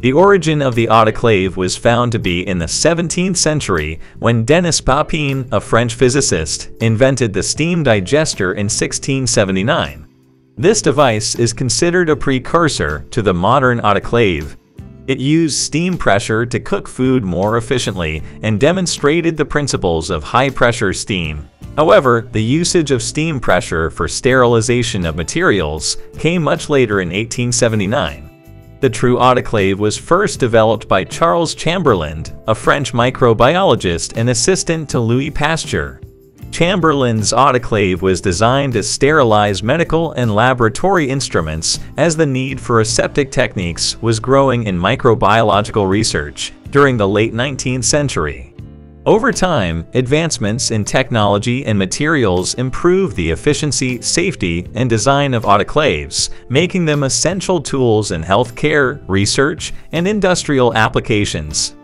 The origin of the autoclave was found to be in the 17th century when Denis Papin, a French physicist, invented the steam digester in 1679. This device is considered a precursor to the modern autoclave. It used steam pressure to cook food more efficiently and demonstrated the principles of high-pressure steam. However, the usage of steam pressure for sterilization of materials came much later in 1879. The true autoclave was first developed by Charles Chamberlain, a French microbiologist and assistant to Louis Pasteur. Chamberlain's autoclave was designed to sterilize medical and laboratory instruments as the need for aseptic techniques was growing in microbiological research during the late 19th century. Over time, advancements in technology and materials improved the efficiency, safety, and design of autoclaves, making them essential tools in healthcare, research, and industrial applications.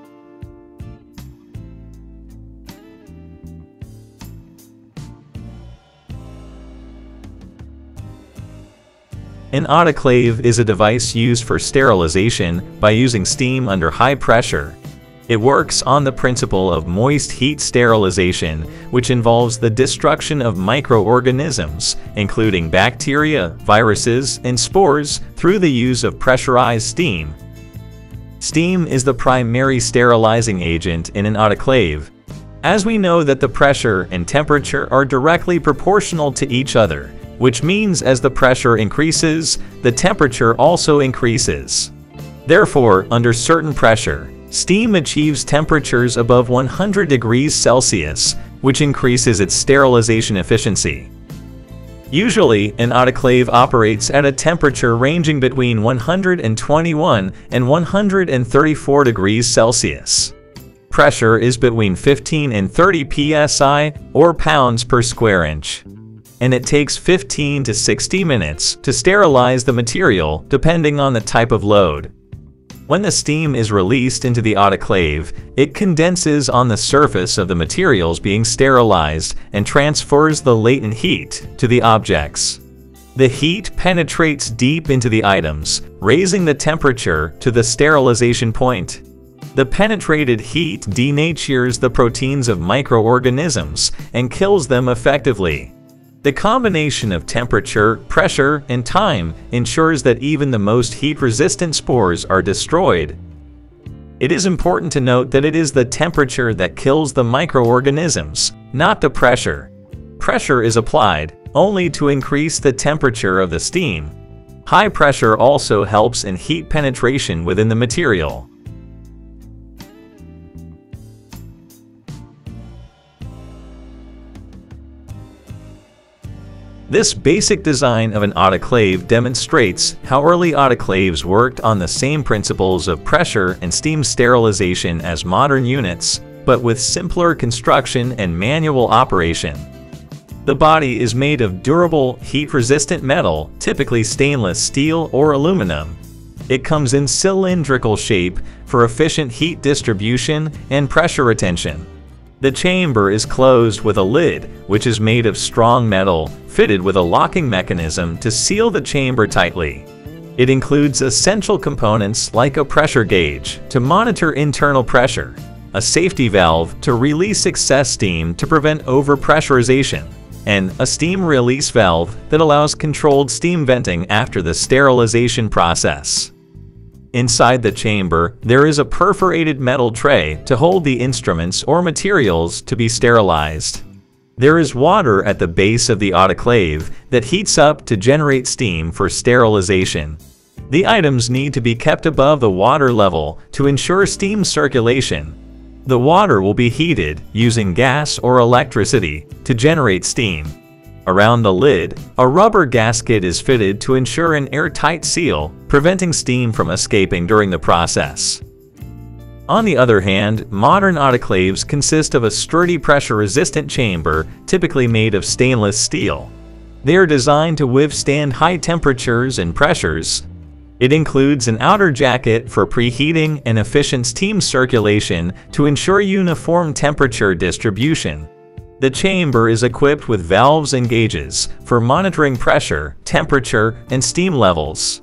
An autoclave is a device used for sterilization by using steam under high pressure. It works on the principle of moist heat sterilization, which involves the destruction of microorganisms, including bacteria, viruses, and spores, through the use of pressurized steam. Steam is the primary sterilizing agent in an autoclave, as we know that the pressure and temperature are directly proportional to each other, which means as the pressure increases, the temperature also increases. Therefore, under certain pressure, steam achieves temperatures above 100 degrees Celsius, which increases its sterilization efficiency. Usually, an autoclave operates at a temperature ranging between 121 and 134 degrees Celsius. Pressure is between 15 and 30 psi, or pounds per square inch. And it takes 15 to 60 minutes to sterilize the material, depending on the type of load. When the steam is released into the autoclave, it condenses on the surface of the materials being sterilized and transfers the latent heat to the objects. The heat penetrates deep into the items, raising the temperature to the sterilization point. The penetrated heat denatures the proteins of microorganisms and kills them effectively. The combination of temperature, pressure, and time ensures that even the most heat-resistant spores are destroyed. It is important to note that it is the temperature that kills the microorganisms, not the pressure. Pressure is applied only to increase the temperature of the steam. High pressure also helps in heat penetration within the material. This basic design of an autoclave demonstrates how early autoclaves worked on the same principles of pressure and steam sterilization as modern units, but with simpler construction and manual operation. The body is made of durable, heat-resistant metal, typically stainless steel or aluminum. It comes in cylindrical shape for efficient heat distribution and pressure retention. The chamber is closed with a lid, which is made of strong metal, fitted with a locking mechanism to seal the chamber tightly. It includes essential components like a pressure gauge to monitor internal pressure, a safety valve to release excess steam to prevent overpressurization, and a steam release valve that allows controlled steam venting after the sterilization process. Inside the chamber, there is a perforated metal tray to hold the instruments or materials to be sterilized. There is water at the base of the autoclave that heats up to generate steam for sterilization. The items need to be kept above the water level to ensure steam circulation. The water will be heated using gas or electricity to generate steam. Around the lid, a rubber gasket is fitted to ensure an airtight seal, preventing steam from escaping during the process. On the other hand, modern autoclaves consist of a sturdy pressure-resistant chamber, typically made of stainless steel. They are designed to withstand high temperatures and pressures. It includes an outer jacket for preheating and efficient steam circulation to ensure uniform temperature distribution. The chamber is equipped with valves and gauges for monitoring pressure, temperature, and steam levels.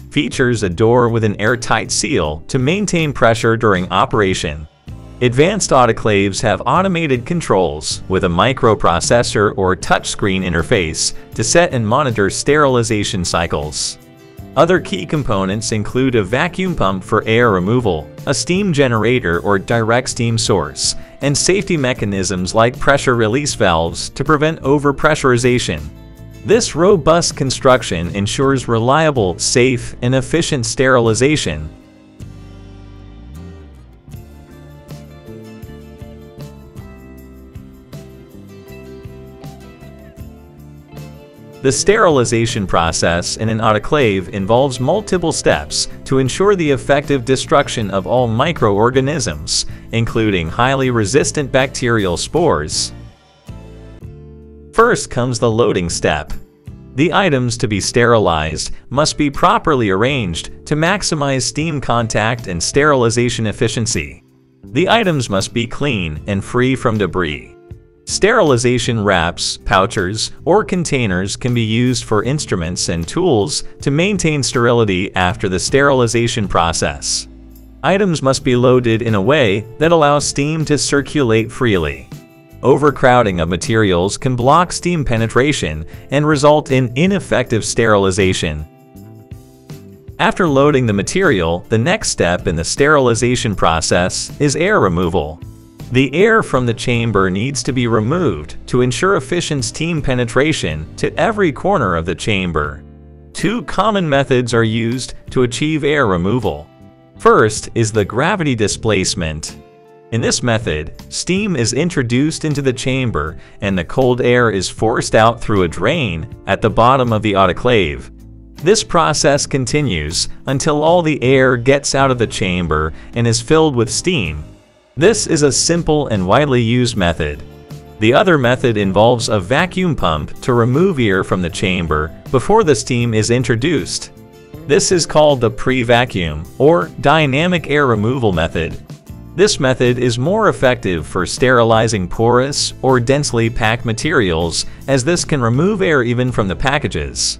features a door with an airtight seal to maintain pressure during operation. Advanced autoclaves have automated controls with a microprocessor or touchscreen interface to set and monitor sterilization cycles. Other key components include a vacuum pump for air removal, a steam generator or direct steam source, and safety mechanisms like pressure release valves to prevent overpressurization. This robust construction ensures reliable, safe, and efficient sterilization. The sterilization process in an autoclave involves multiple steps to ensure the effective destruction of all microorganisms, including highly resistant bacterial spores. First comes the loading step. The items to be sterilized must be properly arranged to maximize steam contact and sterilization efficiency. The items must be clean and free from debris. Sterilization wraps, pouches, or containers can be used for instruments and tools to maintain sterility after the sterilization process. Items must be loaded in a way that allows steam to circulate freely. Overcrowding of materials can block steam penetration and result in ineffective sterilization. After loading the material, the next step in the sterilization process is air removal. The air from the chamber needs to be removed to ensure efficient steam penetration to every corner of the chamber. Two common methods are used to achieve air removal. First is the gravity displacement. In this method, steam is introduced into the chamber and the cold air is forced out through a drain at the bottom of the autoclave. This process continues until all the air gets out of the chamber and is filled with steam. This is a simple and widely used method. The other method involves a vacuum pump to remove air from the chamber before the steam is introduced. This is called the pre-vacuum or dynamic air removal method. This method is more effective for sterilizing porous or densely packed materials, as this can remove air even from the packages.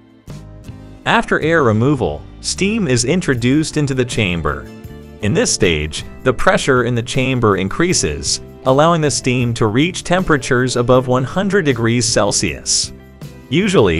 After air removal, steam is introduced into the chamber. In this stage, the pressure in the chamber increases, allowing the steam to reach temperatures above 100 degrees Celsius. Usually,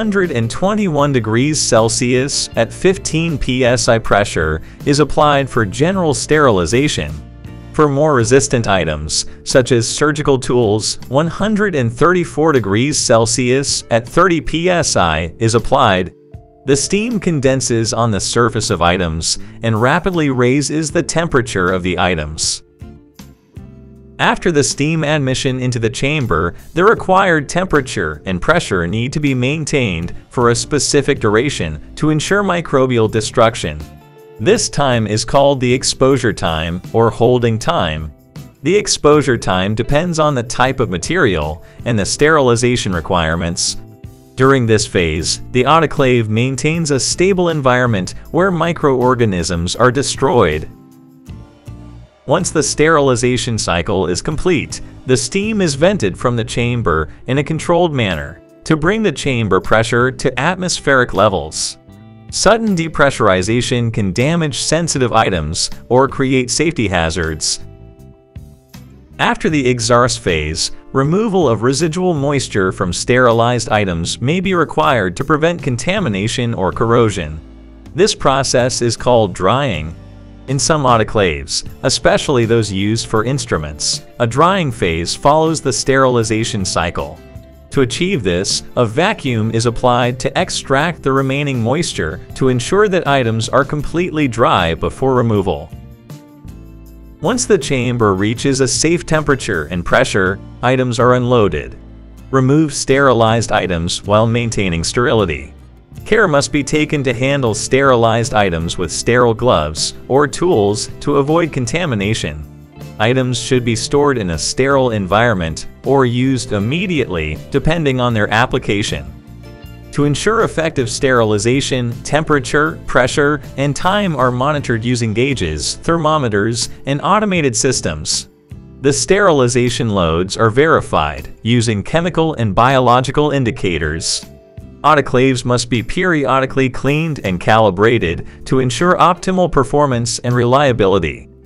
121 degrees Celsius at 15 psi pressure is applied for general sterilization. For more resistant items, such as surgical tools, 134 degrees Celsius at 30 psi is applied. The steam condenses on the surface of items and rapidly raises the temperature of the items. After the steam admission into the chamber, the required temperature and pressure need to be maintained for a specific duration to ensure microbial destruction. This time is called the exposure time or holding time. The exposure time depends on the type of material and the sterilization requirements. During this phase, the autoclave maintains a stable environment where microorganisms are destroyed. Once the sterilization cycle is complete, the steam is vented from the chamber in a controlled manner to bring the chamber pressure to atmospheric levels. Sudden depressurization can damage sensitive items or create safety hazards. After the exhaust phase, removal of residual moisture from sterilized items may be required to prevent contamination or corrosion. This process is called drying. In some autoclaves, especially those used for instruments, a drying phase follows the sterilization cycle. To achieve this, a vacuum is applied to extract the remaining moisture to ensure that items are completely dry before removal. Once the chamber reaches a safe temperature and pressure, items are unloaded. Remove sterilized items while maintaining sterility. Care must be taken to handle sterilized items with sterile gloves or tools to avoid contamination. Items should be stored in a sterile environment or used immediately, depending on their application. To ensure effective sterilization, temperature, pressure, and time are monitored using gauges, thermometers, and automated systems. The sterilization loads are verified using chemical and biological indicators. Autoclaves must be periodically cleaned and calibrated to ensure optimal performance and reliability.